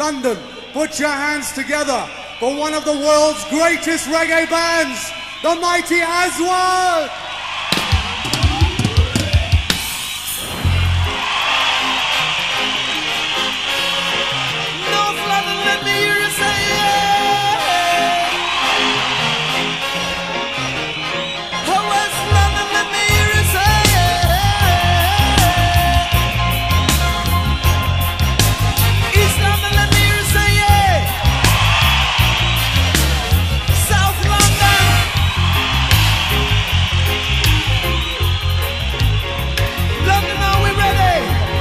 London, put your hands together for one of the world's greatest reggae bands, the mighty Aswad! North London, let me hear you say yeah. Oh, West London, let me hear you say yeah. East London, let me hear you say yeah. South London, London, are we ready?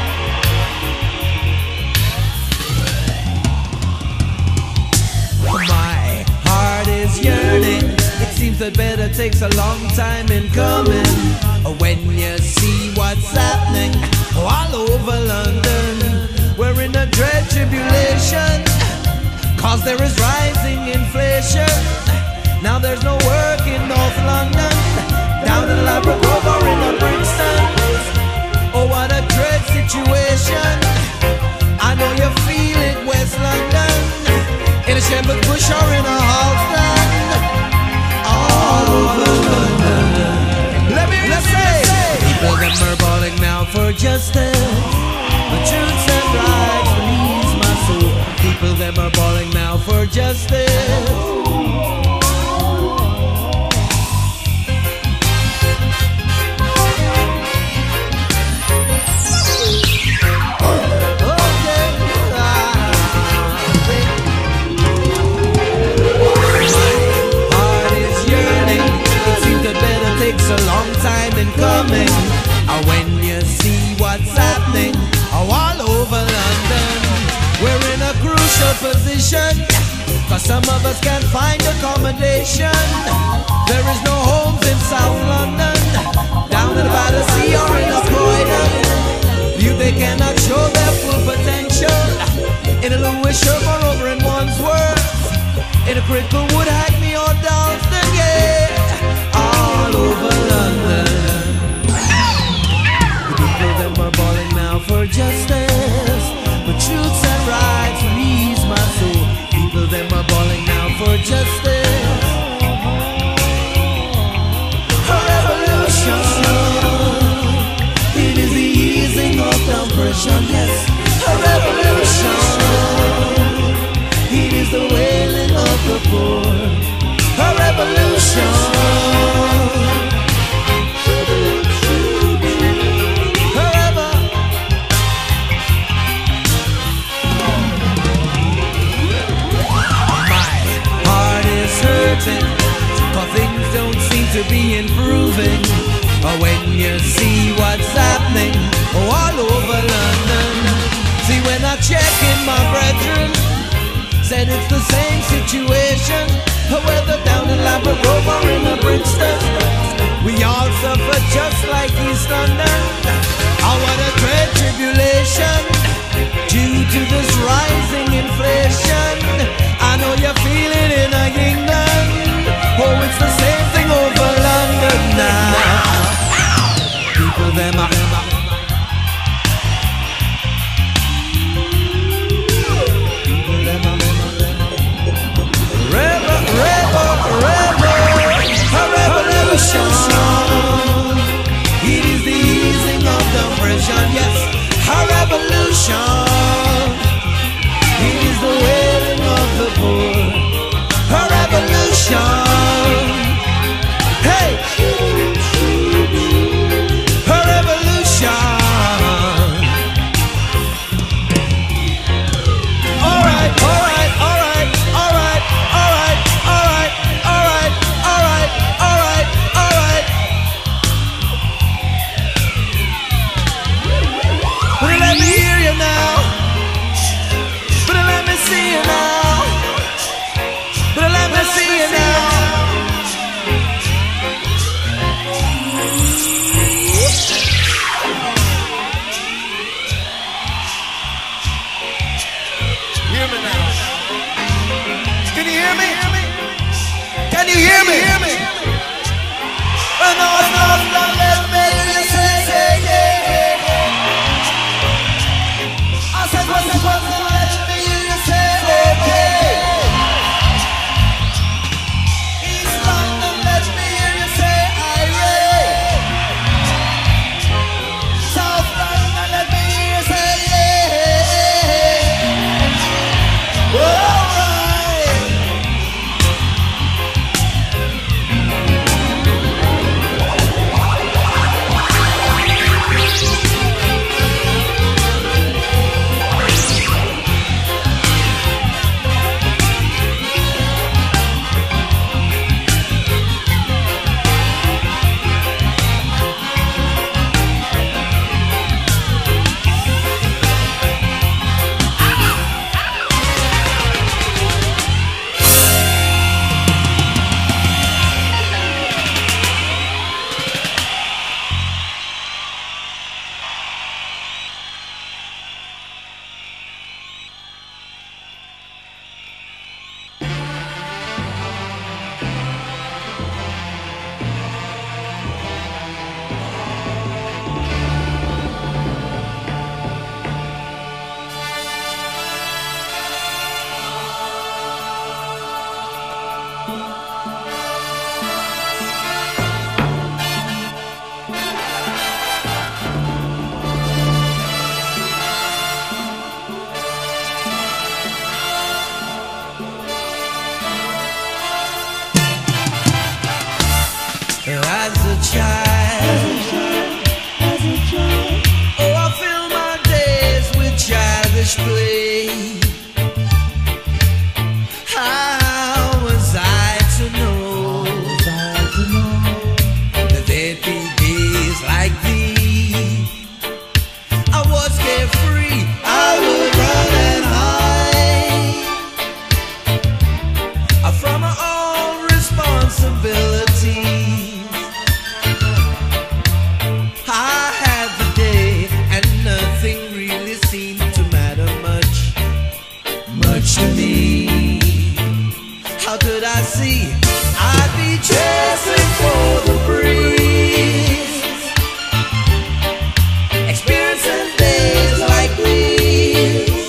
My heart is yearning. It seems that better takes a long time in coming. When you see what's happening all over London, we're in a dread tribulation, cause there is rising inflation. Now there's no work in North London, down in Labrador or in Brixton. Oh, what a dread situation. I know you feel it, West London, in a Shepherd Bush or in a Halston, all over London. Let me say, people them are balling now for justice, for truth and right, please my soul. People them are balling now for justice. Takes a long time in coming. When you see what's happening all over London, we're in a crucial position, cause some of us can't find accommodation. There is no homes in South London, down in the Battersea or in a Croydon. You, they cannot show their full potential in a Lewisham or over in Wandsworth, in a Cricklewood, Hackney or Dalston, yeah. All over London, the people them are balling now for justice, for truths and rights, please my soul. People them are balling now for justice. A revolution, it is the easing of the oppression, yes. A revolution, it is the wailing of the poor. A revolution. Cause things don't seem to be improving. When you see what's happening all over London. See, when I check in, my brethren said it's the same situation, whether down in Labrador or in Brixton. We all suffer just like East London. Oh, what a dread tribulation, due to this rising inflation. I know you feel it in England. Oh, it's the same thing over London now. People them are a revolution. It is the easing of the oppression, yes. A revolution. It is the wailing of the poor. A revolution. Hey, a revolution. All right, all right, all right, all right, all right, all right, all right, all right, all right, all right. But let me hear you now. But let me see you now. But let me see you now. possibilities. I had the day and nothing really seemed to matter much to me. How could I see I'd be chasing for the breeze, experiencing days like these,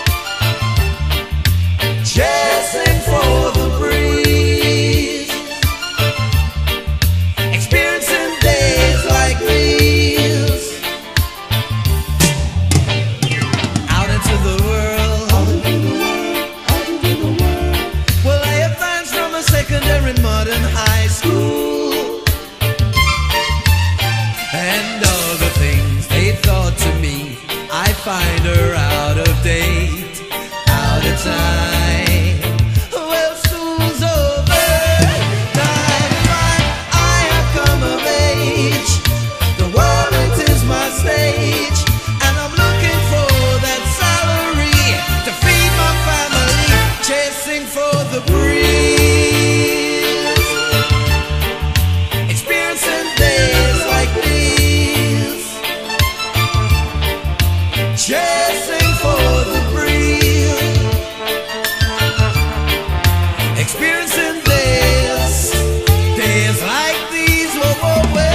chasing for the breeze, experiencing days like these, out into the world. Well, I have friends from a secondary modern high school, and all the things they thought to me, I find her out of date, out of time. Well, school's over, 95, I have come of age. The world, it is my stage, and I'm looking for that salary to feed my family, chasing for the breeze, experiencing days like these, chasing for the breeze, experiencing days like these. Whoa, whoa, whoa.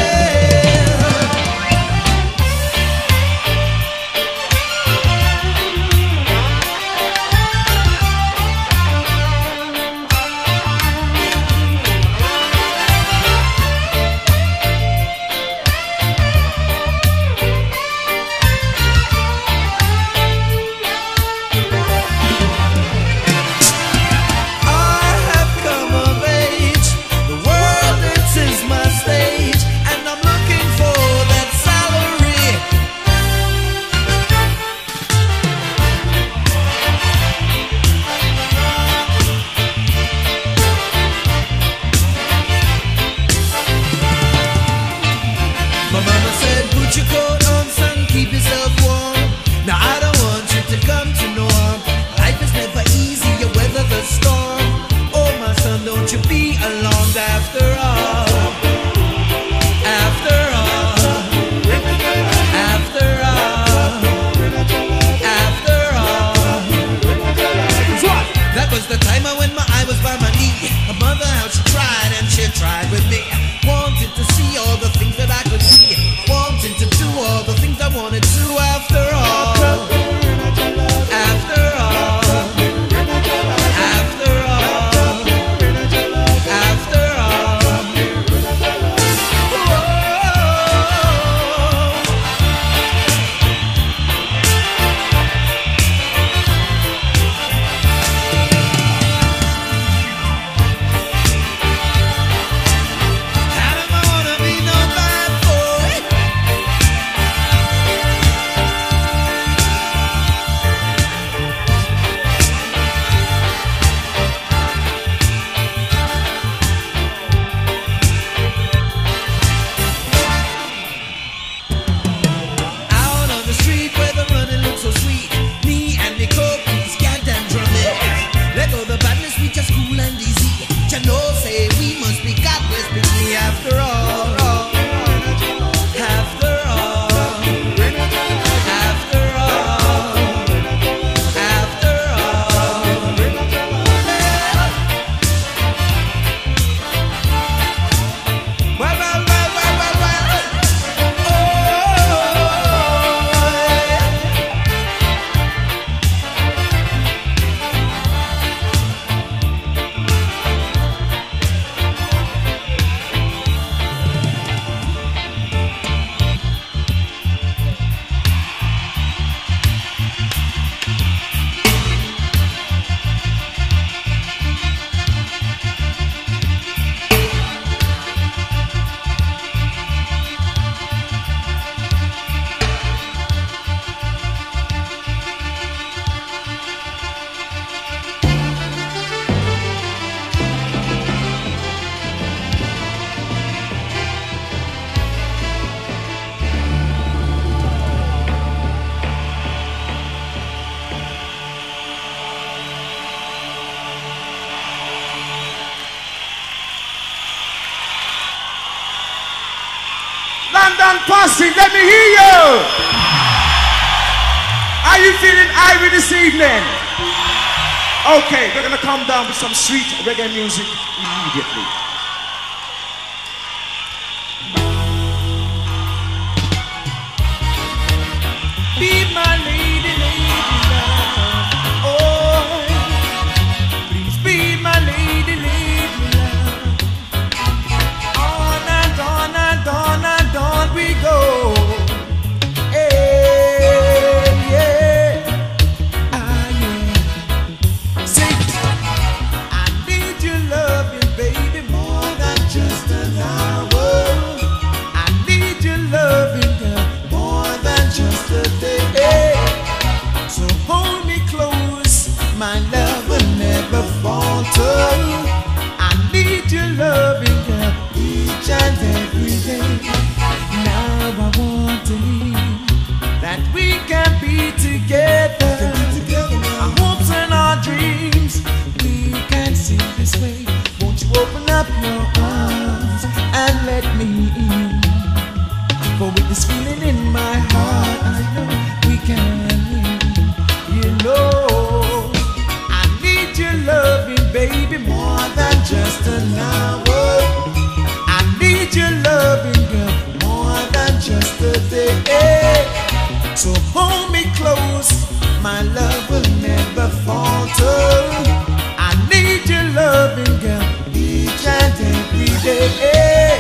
I have come of age. The world, it is my stage, and I'm looking for that salary. My mama said, put your coat on, son, keep yourself warm. Now I don't want you to come to no harm. Life is never easy, you weather the storm. Oh my son, don't you be alarmed. After all, after all, after all, after all. That was the time when my eye was by my knee. My mother, how she tried and she tried with me. Wanted to see all the things that I could see, wanting to do all the things I wanted to. After all, after all, after all, after all. Whoa. I don't wanna be no bad boy. Out on the street where the running looks so sweet, me and the copies gagged and drumming. Let go the badness, we just cool and easy. You know, say we must be God bless me after all. After all, after all, after all. Well, well, well, well, well, well. Oh, Babylon Posse, let me hear you. Are you feeling irie this evening? Okay, we're gonna come down with some sweet reggae music immediately. Be my lady, lady love. Oh, please be my lady, lady love. On and on and on and on we go. Hey, yeah, ah, yeah. Say, I need your loving, baby, more than just an hour. I need your loving, girl, more than just a day. So hold me close, my love will never falter. I need your loving, girl, each and every day. Now I want to believe that we can be together. Our hopes and our dreams, we can see this way. Won't you open up your arms and let me in? For with this feeling in my heart, I know we can win. You know, I need your loving, baby, more than just an hour. I need your loving, girl, more than just a day. So hold me close, my love will never falter. I need your loving, girl, each and every day.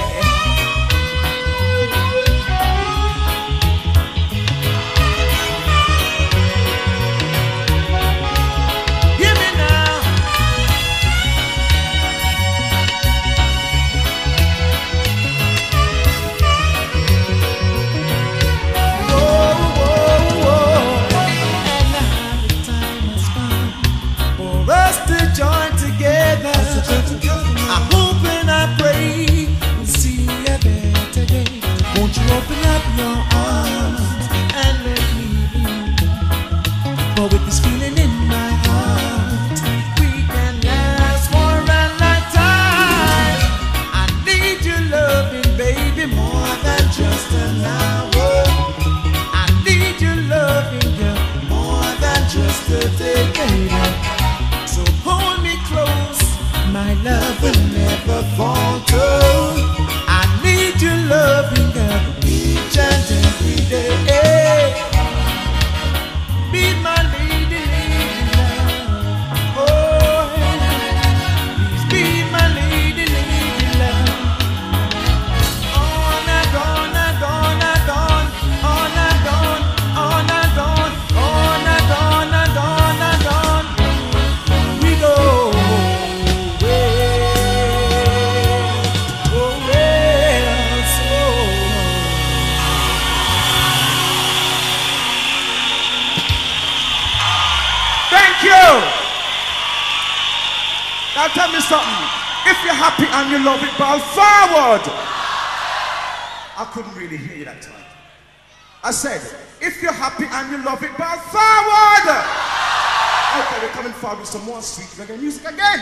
I hope and I pray we'll see a better day. Won't you open up your arms and let me in? For with this feeling in my heart, we can last for a lifetime. I need your loving, baby, more than just an hour. I need your loving, girl, more than just a day, baby. So hold me close, my love will never falter. I need your loving, girl, each and every day. Be my lady, lady love. Oh, please be my lady, lady love. On and on and on and on, on and on, on and on, on and on and on and on. We go. Now tell me something. If you're happy and you love it, bow forward. I couldn't really hear you that time. I said, if you're happy and you love it, bow forward. Okay, we're coming forward with some more sweet reggae music again.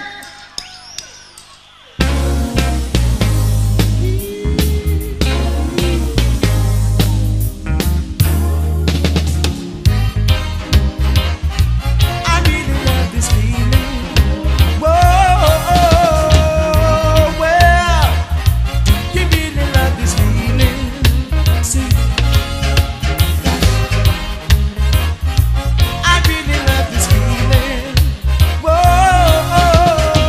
Whoa,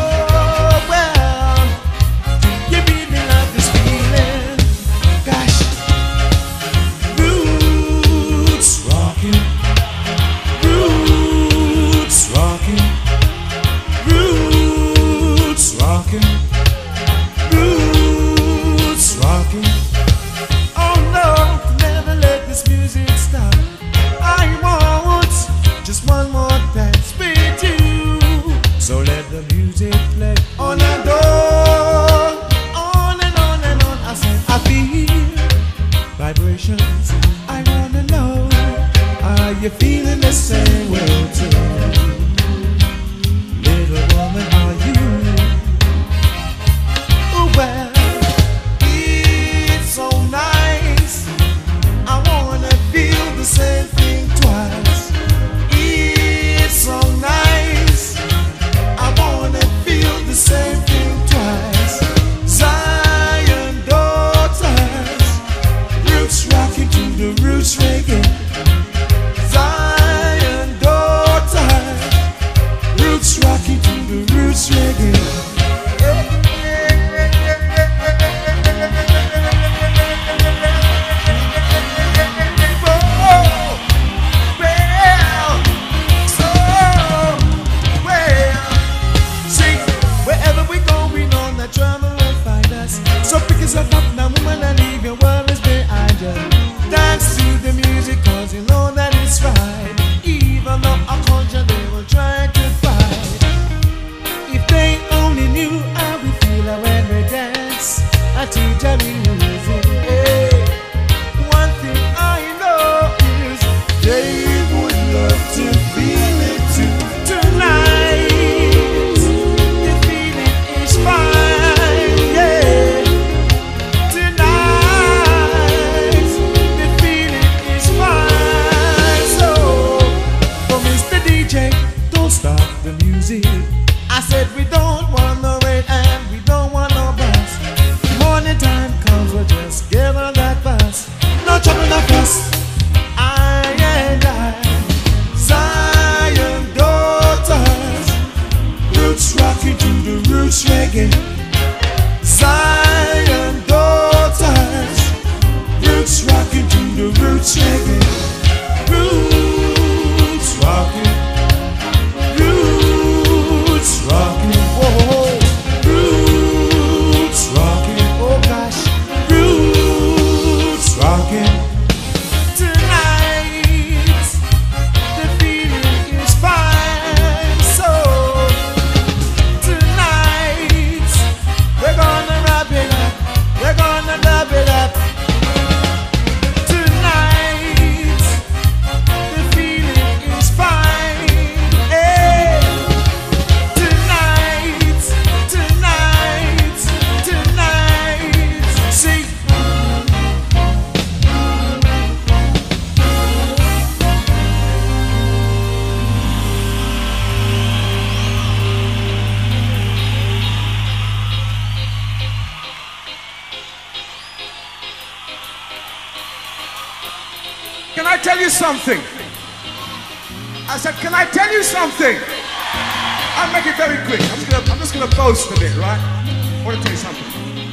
Can I tell you something? I said, can I tell you something? I'll make it very quick. I'm just gonna boast a bit, right? I want to tell you something.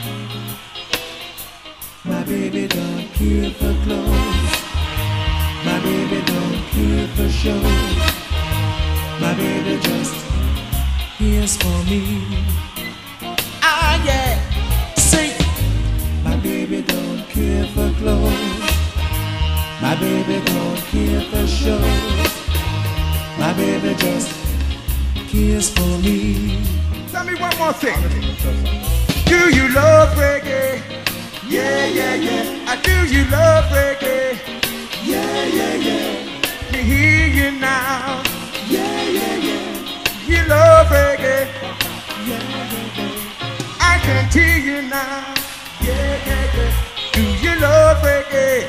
My baby don't care for clothes. My baby don't care for shows. My baby just cares for me. Ah yeah, sing. My baby don't care for clothes. My baby don't care for shows. My baby just cares for me. Tell me one more thing. Do you love reggae? Yeah, yeah, yeah. Do you love reggae? Yeah, yeah, yeah. Me hear you now. Yeah, yeah, yeah. You love reggae? Yeah, yeah, yeah. I can hear you now. Yeah, yeah, yeah. Do you love reggae?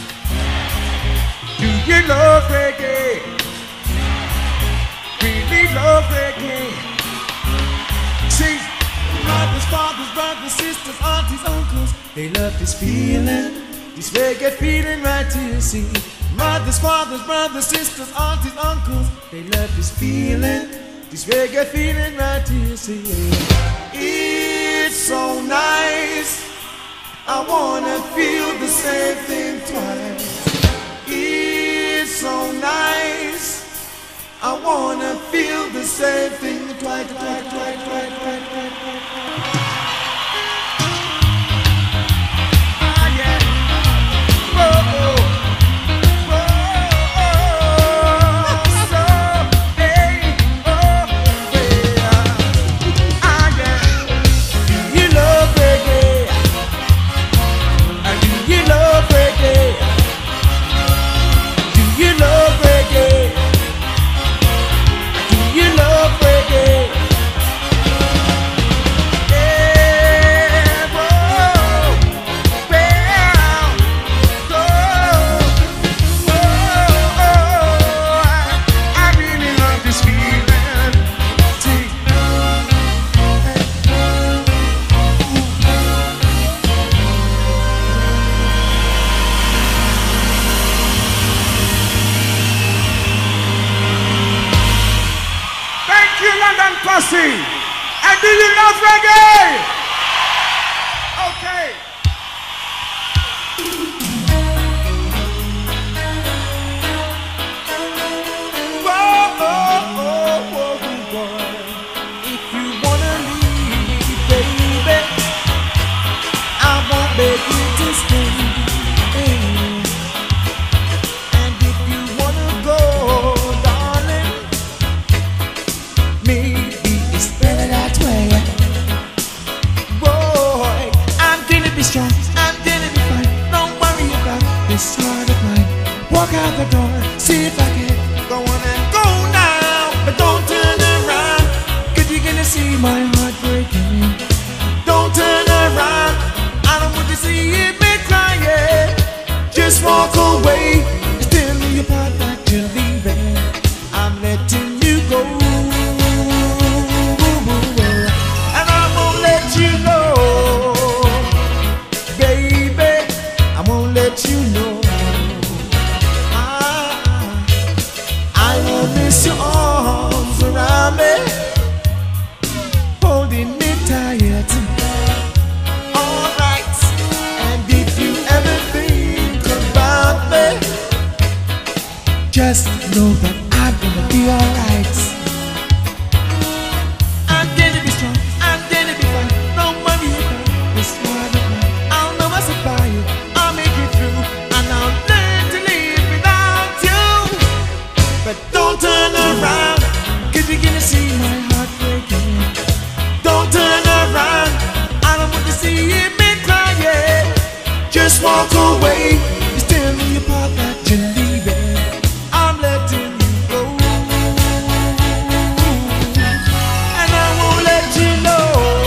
Do you love reggae? Really love reggae? See, mothers, fathers, brothers, sisters, aunties, uncles, they love this feeling, this reggae feeling right here, see. Mothers, fathers, brothers, sisters, aunties, uncles, they love this feeling, this reggae feeling right here, see. It's so nice, I wanna feel the same thing twice. It's so nice, I wanna feel the same thing twice, twice, twice, twice, twice, twice, twice. ah yeah. Whoa, whoa. And do you love reggae? Okay. Whoa, whoa, whoa, whoa, whoa. If you wanna leave, baby, I won't beg you to stay. And if you wanna go, darling, maybe it's better that way. Boy, I'm gonna be strong, I'm gonna be fine. Don't worry about this heart of mine. Walk out the door, see if I can go on and go now, but don't turn around, 'cause you're gonna see my heart breaking. Don't turn around, I don't want to see me crying. Just walk away, it's still your part that you're leaving. I'm letting you go. You know, I will miss your arms around me, holding me tight. Alright, and if you ever think about me, just know that I'm gonna be alright. I'm gonna be strong, I'm gonna be fine. Don't worry about this one. I'll know what's about you. I'll make it through, and I'll learn to live without you. But don't turn around, 'cause you're gonna see my heart breaking. Don't turn around, I don't want to see me crying. Just walk away, it's still your part that you're leaving. I'm letting you go, and I won't let you know,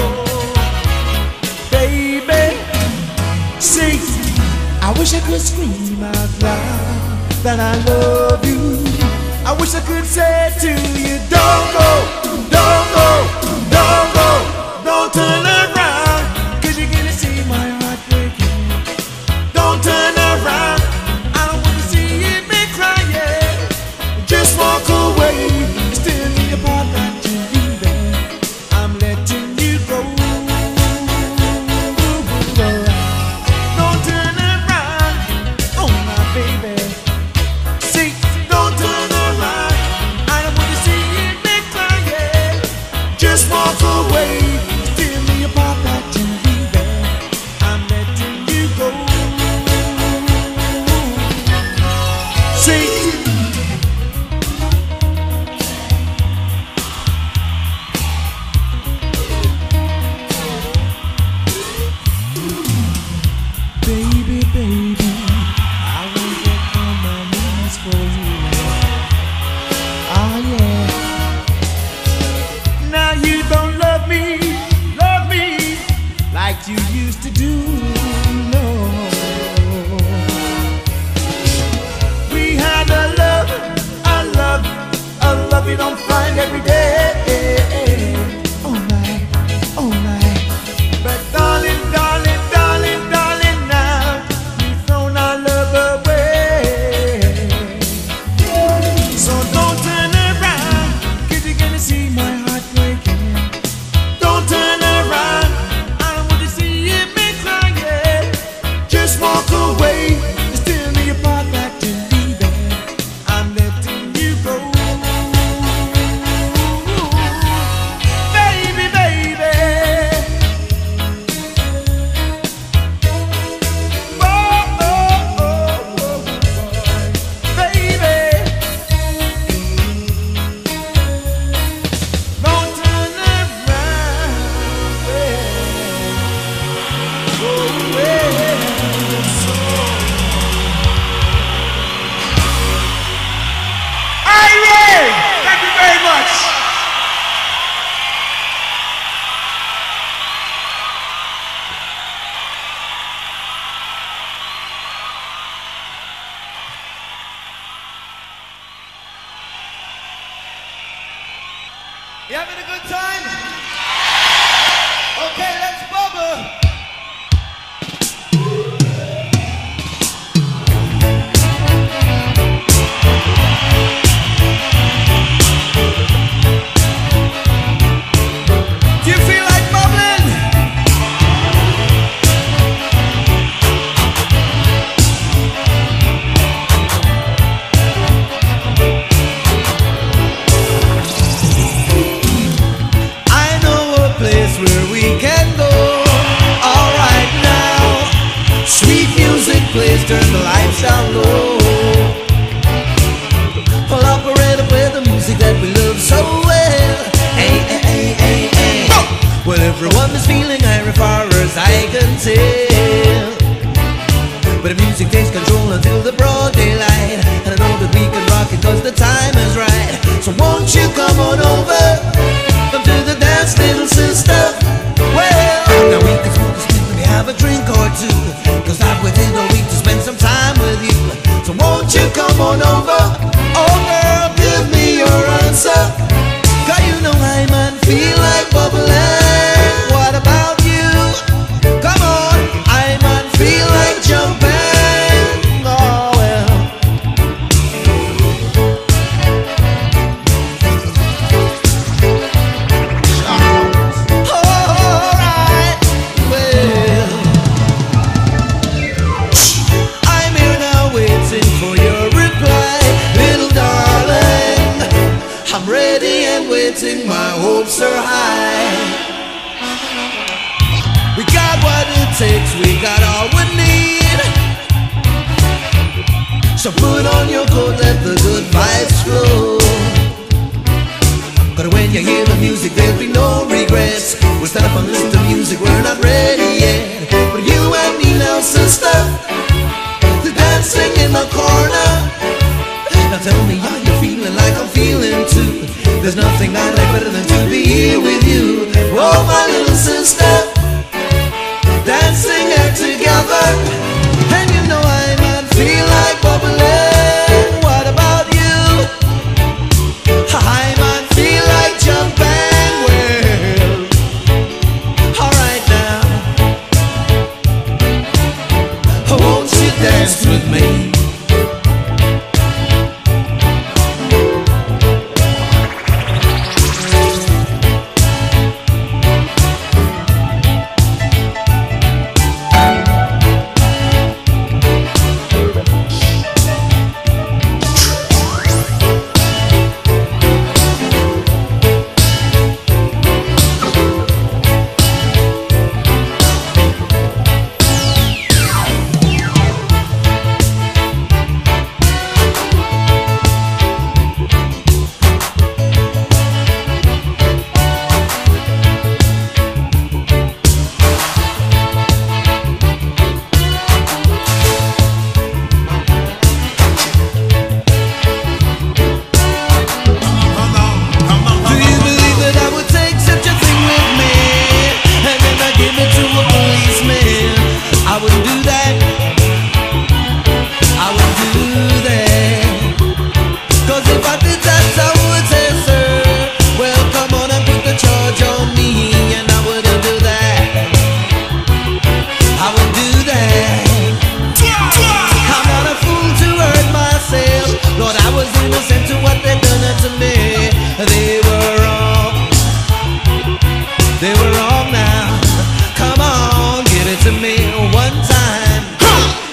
baby. See, I wish I could scream out loud that I love you. I wish I could say to you, don't go, don't go, don't go, don't turn around, 'cause you're gonna see my heart breaking. Don't turn around, I don't want to see what you used to do. No, we had a love you don't find every day. Oh my, oh my. But darling, darling, darling, darling, now we thrown our love away. So don't turn around, 'cause you're gonna see my heart breaking. Don't turn around, I don't want to see you me crying. Just walk away, there's still a part that you're leaving. I'm letting you go. Baby, baby. Oh, oh, oh, oh, baby. Don't turn around, go away. Irene! Thank you very much. You having a good time? Okay, let's bubble. Do you feel like bubbling? I know a place where we can go. All right now, sweet music plays, turn the lights down low. Pull operator, play the music that we love so well. Hey, hey, hey, hey, hey. Well, everyone is feeling irie far as I can tell. But the music takes control until the broad daylight, and I know that we can rock it 'cause the time is right. So won't you come on over, come to the dance, little sister. Well, now we can smoke a split, maybe have a drink or two, 'cause I've waited all week to spend some time with you. So won't you come on over? Oh girl, give me your answer, 'cause you know I man feel like bubbling. What about you? Come on, I man feel like jumping. Oh well. Alright, well, I'm here now waiting for your reply, little darling. I'm ready and waiting, my hopes are high. We got what it takes, we got all we need. So put on your coat, let the good vibes flow. But when you hear the music, there'll be no regrets. We'll stand up and listen to music, we're not ready yet. But you and me now, sister, the dancing in the corner. Now tell me how you're feeling, like I'm feeling too. There's nothing I like better than to be here with you. Oh, my little sister, dancing here together. And you know I might feel like bubbling. What about you? I might feel like jumping. Well, alright now, won't you dance with me?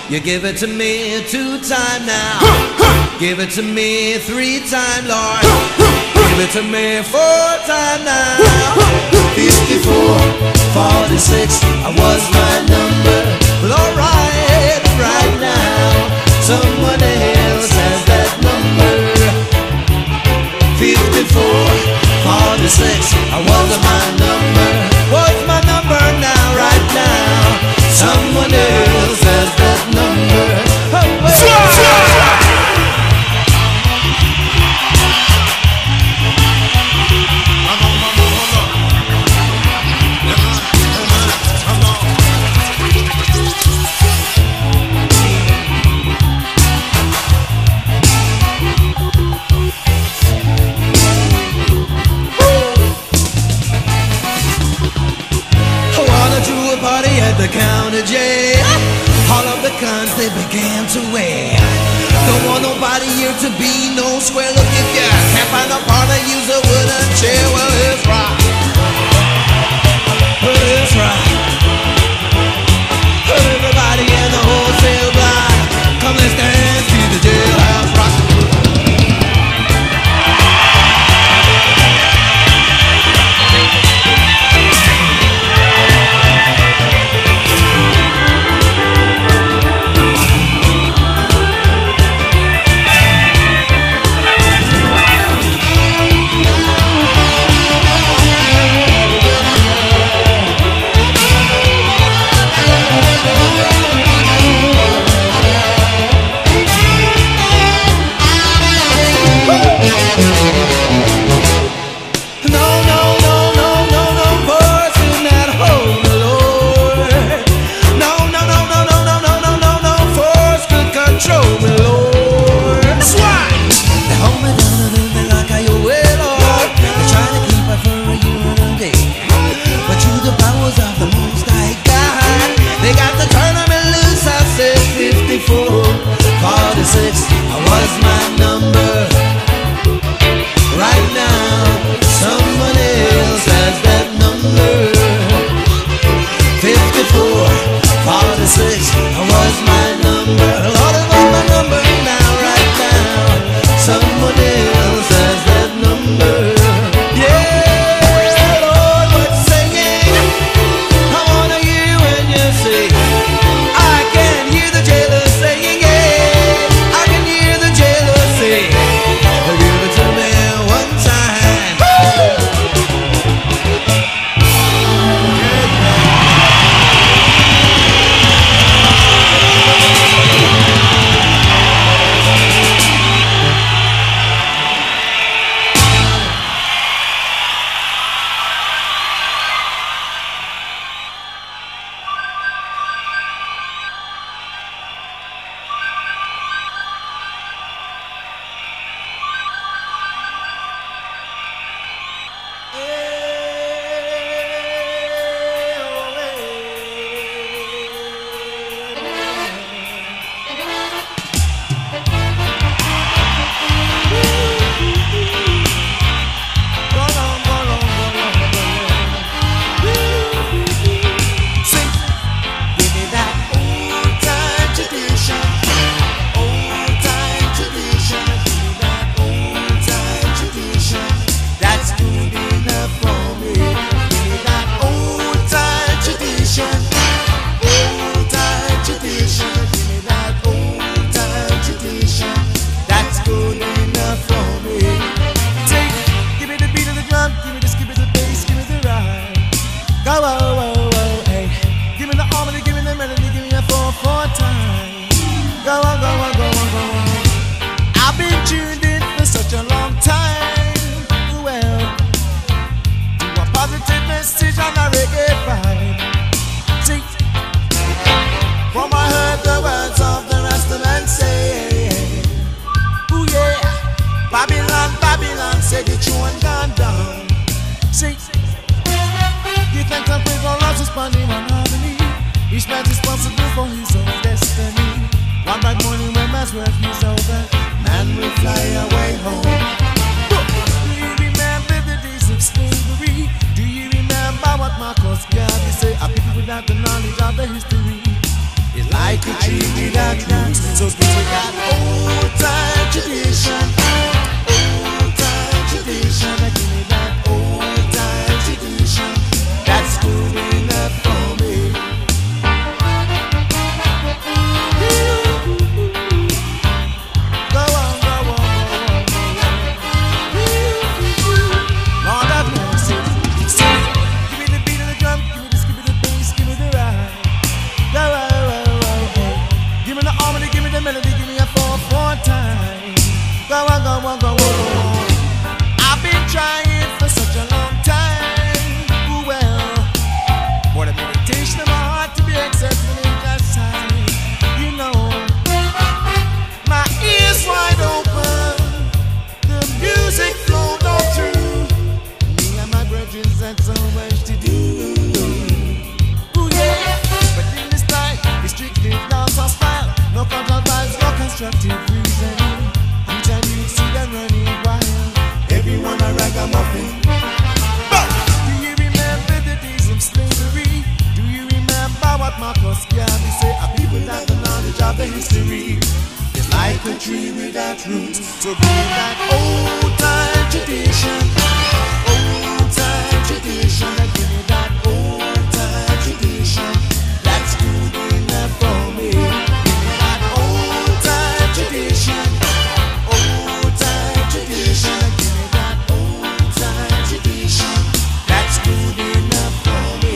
You give it to me 2 times now. Give it to me 3 times, Lord. Give it to me 4 times now. 54, 46, was my number. Well, alright, right now, someone else has that number. 54, 46, was my number. Was my number now, right now, someone else has that number. The county jail, all of the guns they began to wear. Don't want nobody here to be no square. Look, if you can't find a partner, use a wooden chair. Well, it's right. Well, it's right. Everybody in the wholesale block, come let's dance to the jailhouse rock. without the knowledge of the history. It's like a tree without So give me that old time tradition. Old time tradition. Give me that old time tradition. That's good enough for me. Go on, go on, go on, go on. Lord have mercy. See, give me the beat of the drum, give me the skip of the bass, give me the ride. Go on, give me the harmony, give me the melody, give me a 4/4 time. Go on, go on, go on, go on. I've been trying for such a long time. Ooh, well, for the meditation of my heart to be accepted in that time. You know, my ears wide open, the music flowed on through. Me and my brethren had so much to do. Ooh, yeah, but in this time, it's strictly dance or style. No control vibes, no constructive reasoning. Each time you see them running wild, everyone a ragamuffin. Do you remember the days of slavery? Do you remember what Marcus Garvey said? A people without the knowledge of the history is like a tree without roots. So bring that old time tradition. Old time tradition. Give me that old time tradition. That's good enough for me. Give me that old time tradition. Old time tradition. Give me that old time tradition. That's good enough for me.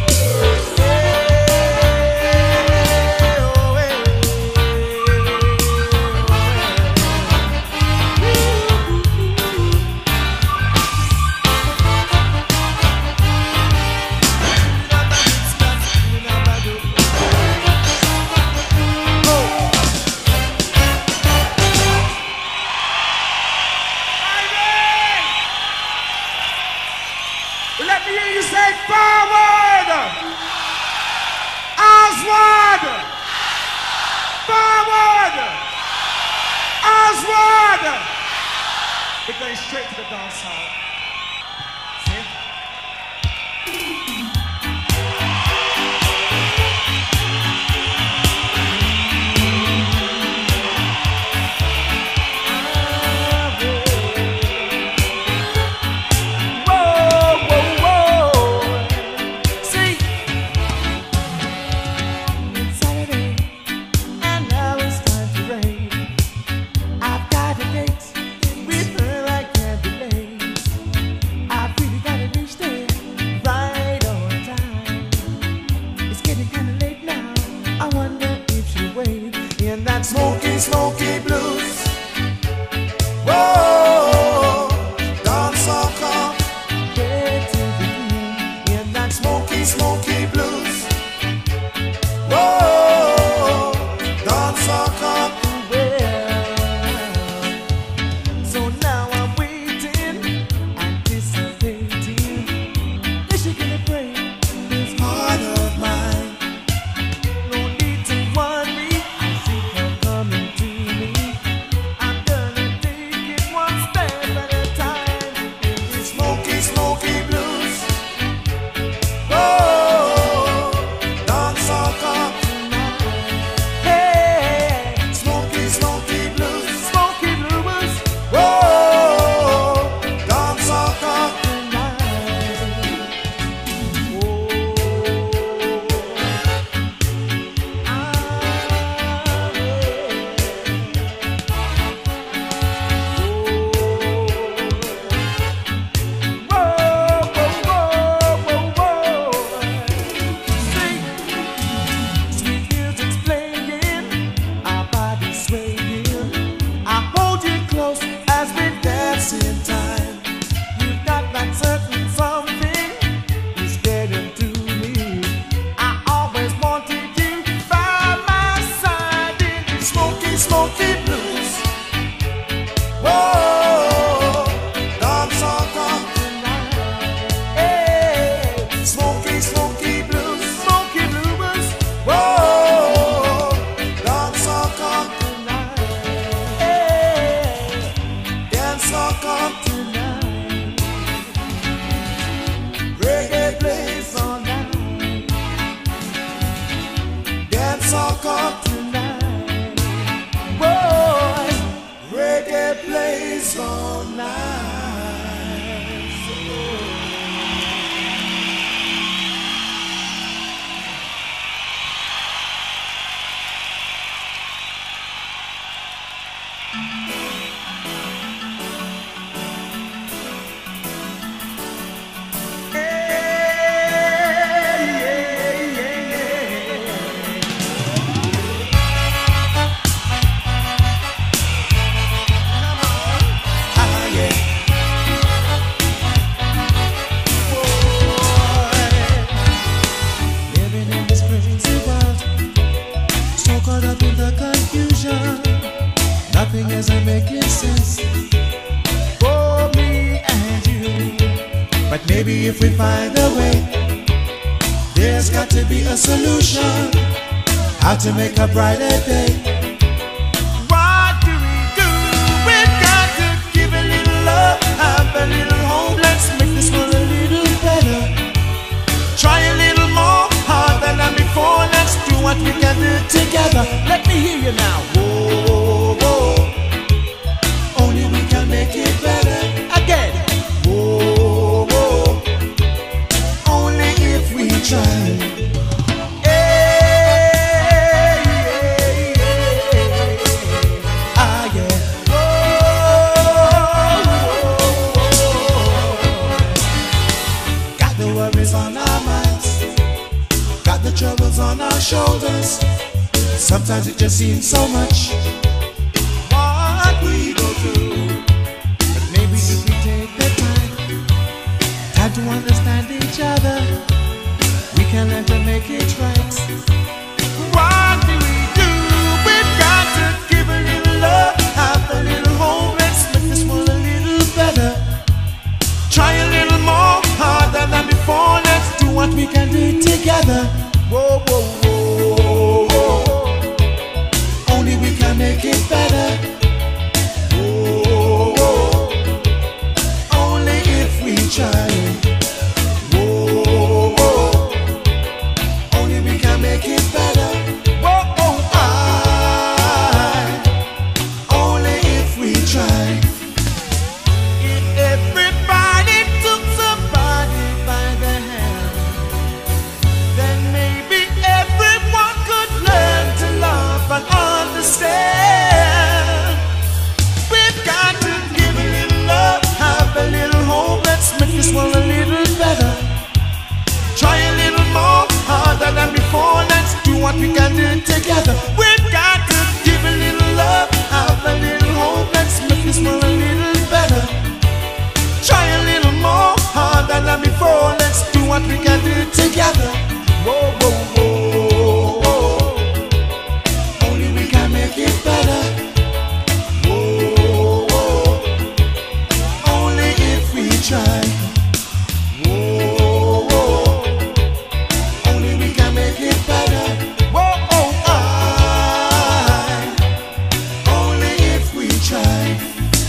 Let me hear you say forward! Oswald! Forward! Oswald! We're going straight to the dance hall. See? Smoky, smoky blues. Whoa, dance all come. Get to the beat in that smoky, smoky blues. Whoa, dance all come. Well, so now I'm waiting, anticipating. Is she gonna break this heart of mine? maybe if we find a way, there's got to be a solution, how to make a brighter day. What do? We've got to give a little love, have a little hope. Let's make this world a little better. Try a little more harder than before. Let's do what we can do together. Let me hear you now. Whoa, whoa. Only we can make it better. Again. Whoa, whoa. Only if we try. On our minds, got the troubles on our shoulders. Sometimes it just seems so much what we go through. But maybe if we take the time to understand each other, we can learn to make it right. What do? We've got to give a little love, have a little hope. Let's make this world a little better. Try a little more harder than before. Let's do what we can do together. Whoa, whoa, whoa, whoa. Only we can make it better. Whoa, whoa. Only if we try. Whoa, whoa. Only we can make it better. Whoa, whoa, only if we try. if everybody took somebody by the hand, then maybe everyone could learn to love and understand. We've got to give a little love, have a little hope. Let's make this world a little better. Try a little more harder than before. Let's do what we can do together. We've got to give a little love, have a little hope. Let's make this world a little better. Try a little more harder than before. Let's do what we can do together. Whoa, whoa, whoa, whoa. Only we can make it better. Whoa, whoa. Only if we try. Whoa, whoa. Only we can make it better. Whoa, oh, Only if we try.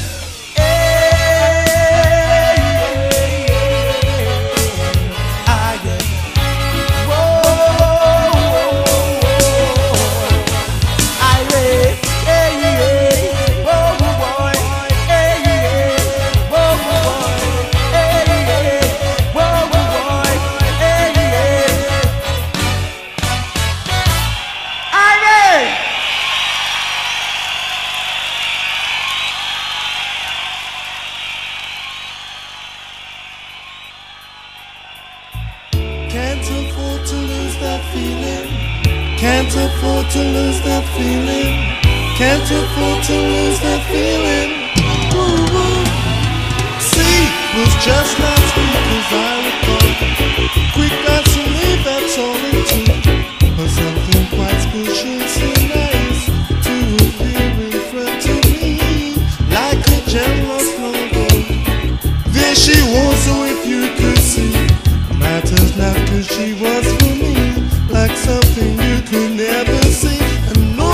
Can't afford to lose that feeling. Can't afford to lose that feeling. Can't afford to lose that feeling. Ooh, ooh. See, it was just last week as I recall. Quick got to leave, that's all it took. But something quite special, so nice to appear in front of me, like a jealous logo. There she was, so if you could see, matters not, 'cause she was for me, like something you could never see. And no,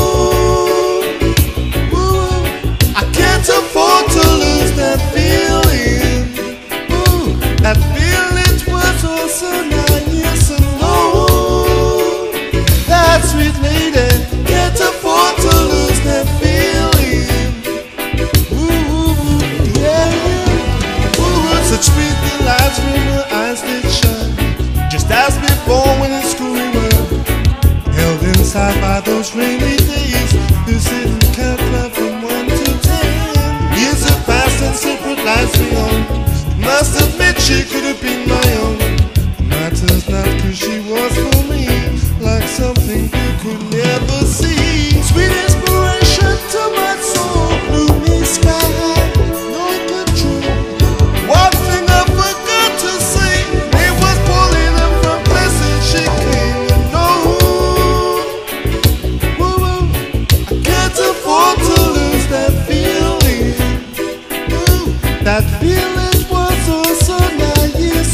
I can't afford to lose that feeling. Ooh, that feeling was also nice. And no, that sweet lady, can't afford to lose that feeling. Ooh, yeah, ooh, such sweet delights from her eyes that shine, just as before when in school we were held inside by those rainy days. You sit and count down from 1 to 10. Years have passed and separate lives we own. Must admit she could have been my own. Matters not, 'cause she was for me, like something you could never see. Sweet inspiration to my soul, gloomy sky, no control. One thing I forgot to say, it was pulling up from places she came to know. Woo-woo. I can't afford to lose that feeling. Ooh, that feeling was also nice.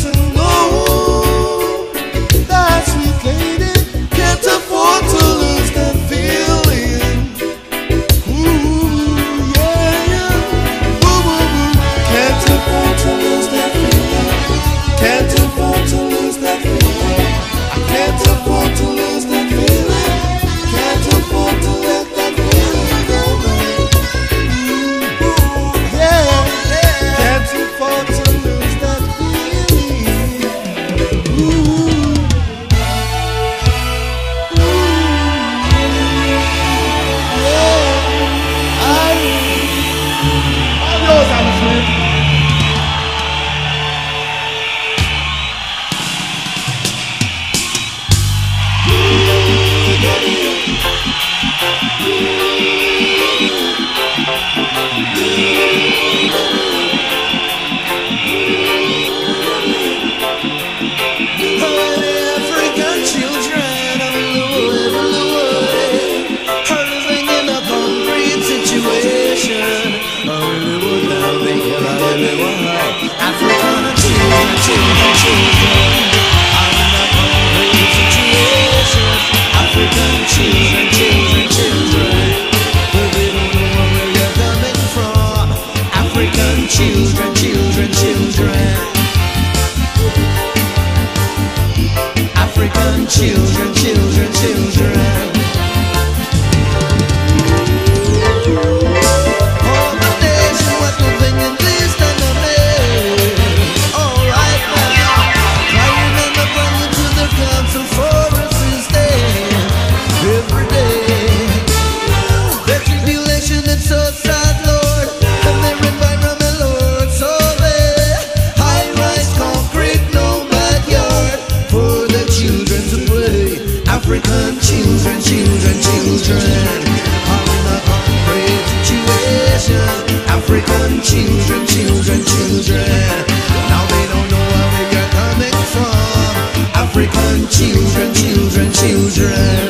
African children, children, children are in a great situation. African children, children, children. Now they don't know where you're coming from. African children, children, children.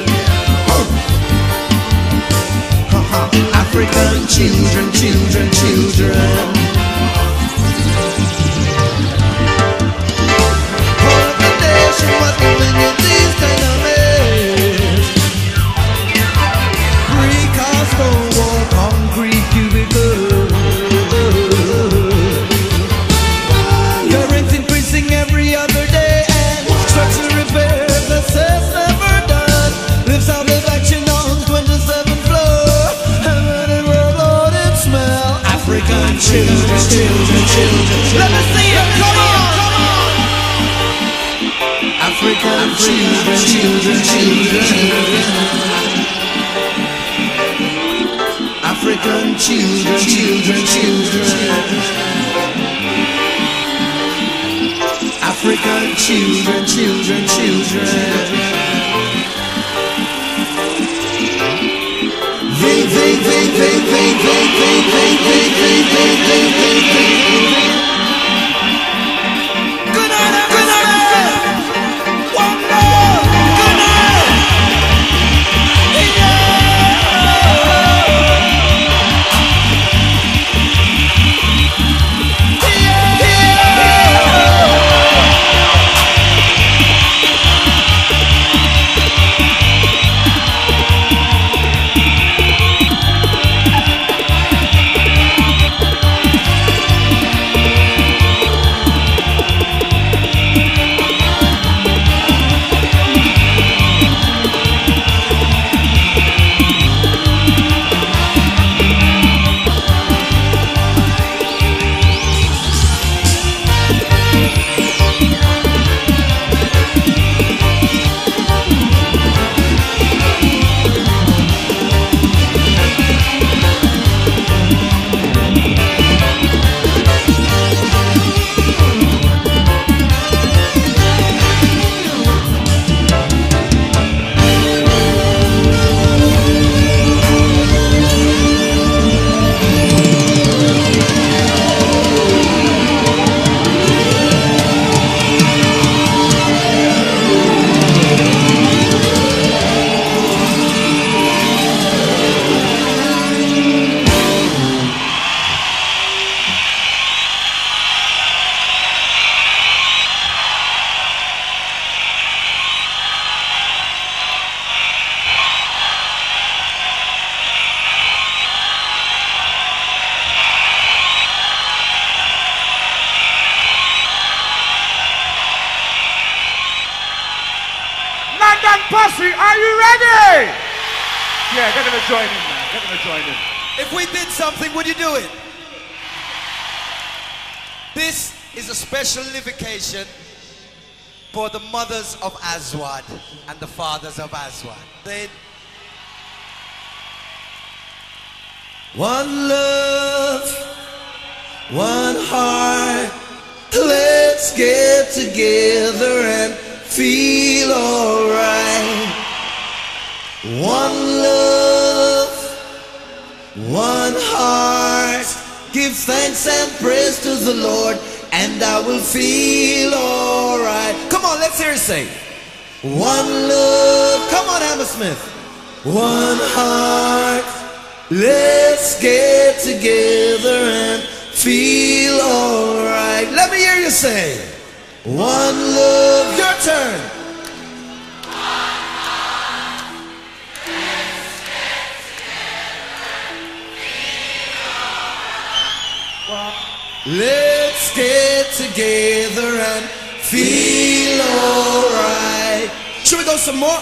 African children, children, children. All of the nation was living in these kind of ways. Precast stone wall, concrete cubicles. The rent's increasing every other day, and structural repairs that says never done. Lives out of action on 27th floor. African children, children, children. Let me see it, come on, come on. African children, children, children. African children, children, children. African children, children, children. They. Good night, good night. One more. Good night. Posse, are you ready? Yeah, they're gonna join in, man. They're gonna join in. If we did something, would you do it? This is a special invocation for the mothers of Aswad and the fathers of Aswad. One love, one heart, let's get together and feel alright. One love, one heart, give thanks and praise to the Lord, and I will feel alright. Come on, let's hear it say. One love, come on, Hammersmith. One heart, let's get together and feel alright. Let me hear you say. One love, your turn. Let's get together and feel alright. Should we go some more?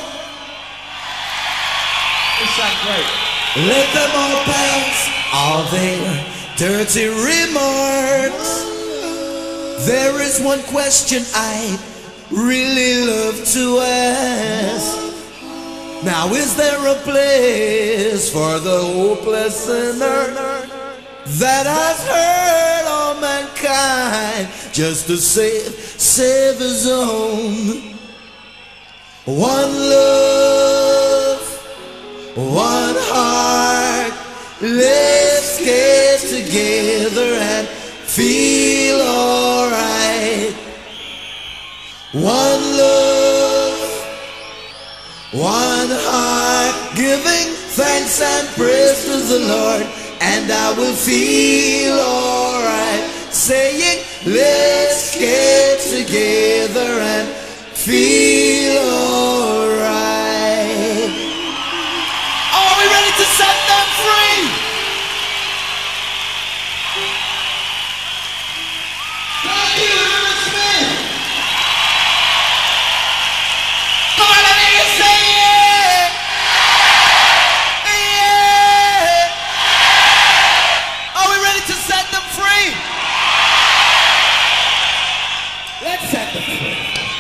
This sounds great. Let them all pass all their dirty remarks. There is one question I'd really love to ask. Now, is there a place for the hopeless sinner that has hurt all mankind just to save his own? One love, one heart. Let's get together and feel alright. One love, one heart, giving thanks and praise to the Lord, and I will feel alright. Saying, let's get together and feel alright. Are we ready to set them free? Thank you, Smith. Come on, let me hear you say it. Yeah. Are we ready to set them free? Let's set them free.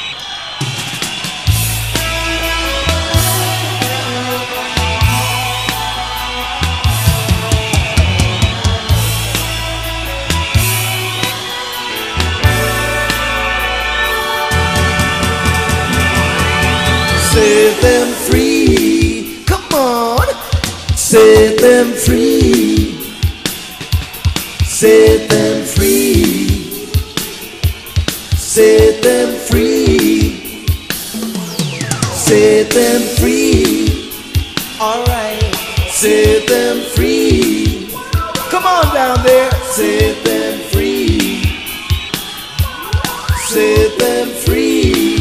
Set them free, come on. Set them free. Set them free. Set them free. Set them free. Alright. Set them free. Come on down there. Set them free. Set them free.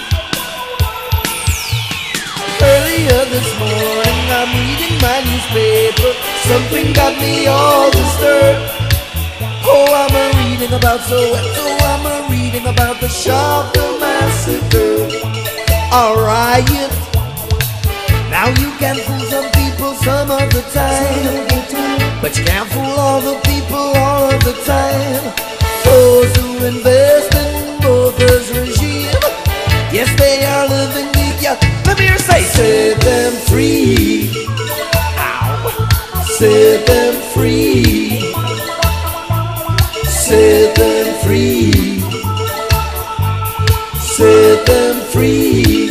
Earlier this morning I'm reading my newspaper. Something got me all disturbed. Oh, I'm reading about so-and-so. I'm reading about the Sharpeville massacre. A riot. Now you can fool some people some of the time, but you can't fool all the people all of the time. Those who invest in both this regime, yes, they are living the let me hear say, set them free. Ow. Set them free. Set them free. Set them free.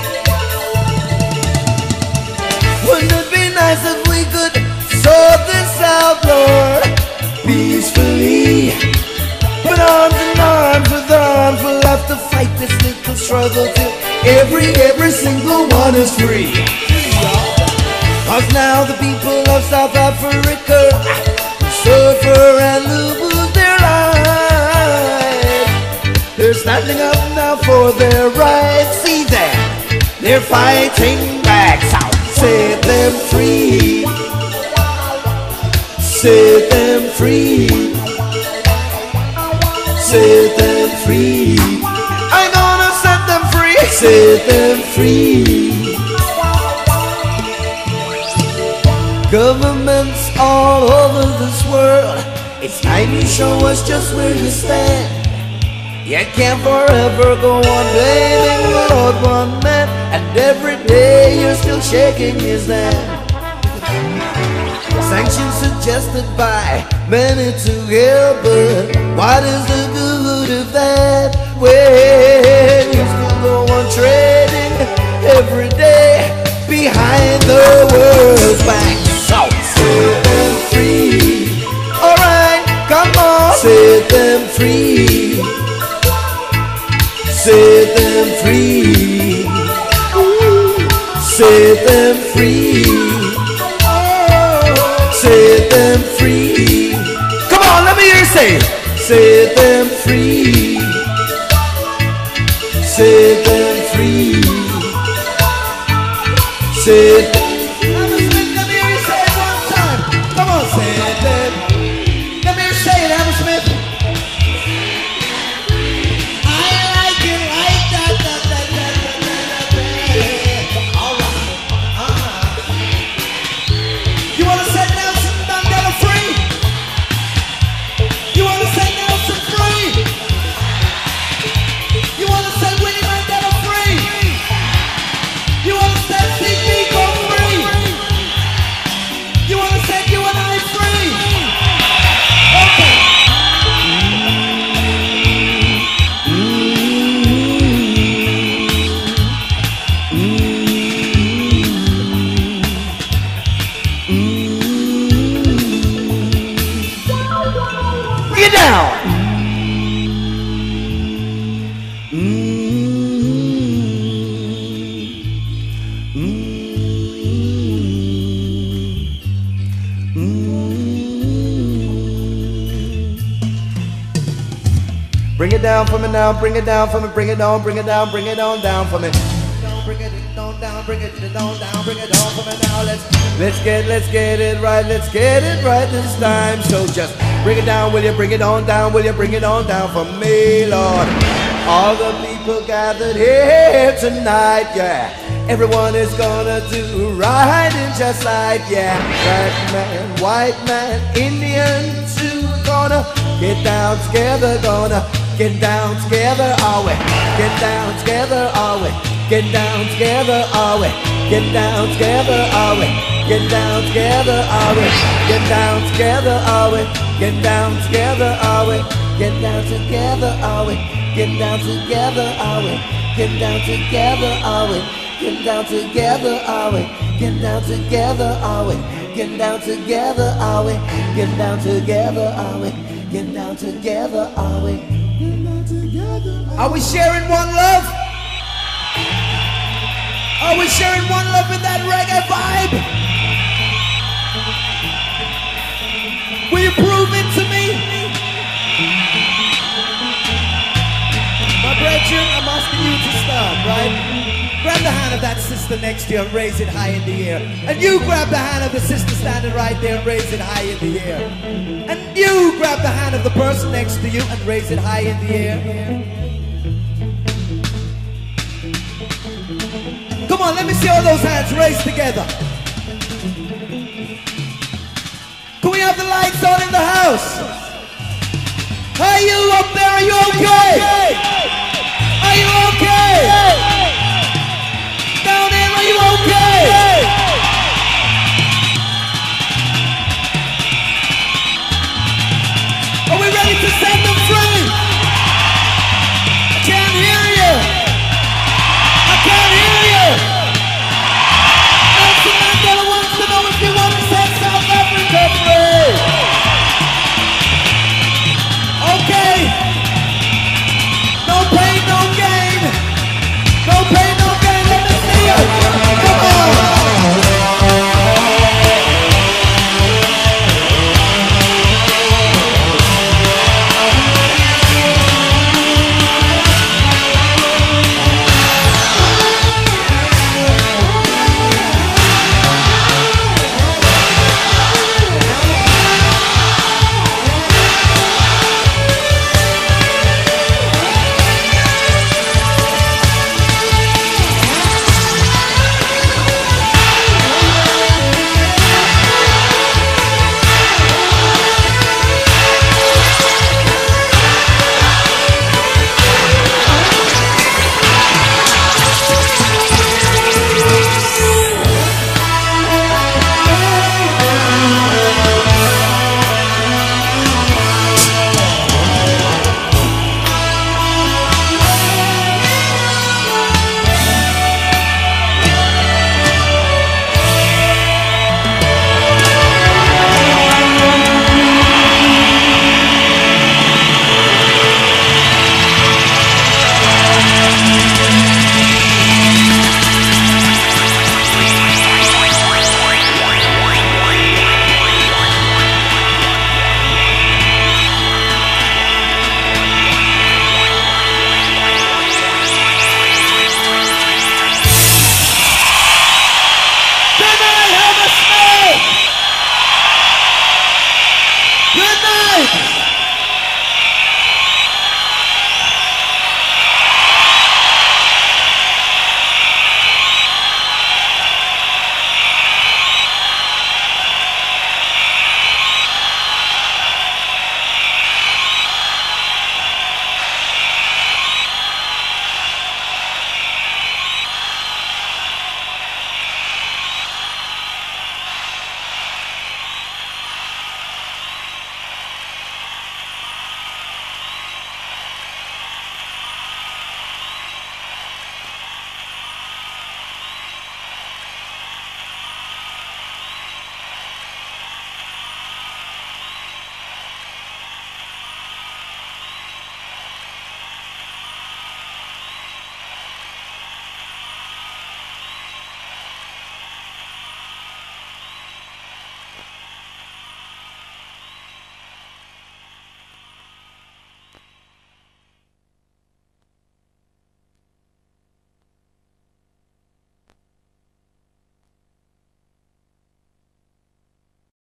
Wouldn't it be nice if we could sort this out, Lord, peacefully? Put arms in arms with arms, we'll have to fight this little struggle till every single one is free. Cause now the people of South Africa suffer and lose their lives. They're standing up now for their rights. See them, they're fighting back south. Set them free. Set them free. Set them free. I'm gonna set them free. Set them free. Governments all over this world, it's time you show us just where you stand. You can't forever go on blaming the Lord one man, and every day you're still shaking his hand. Sanctions suggested by many to help, but what is the good of that when you still go on trading every day behind the world's back? So set them free. Alright, come on. Set them free. Set them free. Set them free. Set them free. Come on, let me hear you say it. Set them free. Set them free. Set them free. Let me hear you say it one time. Come on, set them. Let me hear you say it, Hammer Smith. I like it like that. All right. You want to set Nelson Mandela free? You want to set Nelson free? You want to set Winnie Mandela free? You want to set Steve Biko free? it down for me now, bring it down for me, bring it on, bring it down down for me. Bring it on down, bring it on down, bring it on for me now. Let's get it right this time. So just bring it down, will you bring it on down, will you bring it on down for me, Lord? All the people gathered here tonight, yeah. Everyone is gonna do right and just like, yeah. Black man, white man, Indian too. Gonna get down together, gonna get down together, are we? Get down together, are we? Get down together, are we? Get down together, are we? Get down together, are we? Get down together, are we? Get down together, are we? Get down together, are we? Get down together, are we? Get down together, are we? Get down together, are we? Get down together, are we? Get down together, are we? Get down together, are we? Get down together, are we? Get down together. Are we sharing one love? Are we sharing one love in that reggae vibe? Will you prove it to me? My brethren, I'm asking you to start, right? Grab the hand of that sister next to you and raise it high in the air. And you grab the hand of the sister standing right there and raise it high in the air. And you grab the hand of the person next to you and raise it high in the air. Come on, let me see all those hands raised together. Can we have the lights on in the house? Are you up there? Are you okay? Are you okay? Down there, are you okay? Are we ready to set them free? I can't hear you. I can't hear you. Nelson Mandela wants to know if you want to set South Africa free. Okay. No pain, no gain. No pain, no gain. Let me see you. Come on. Good night!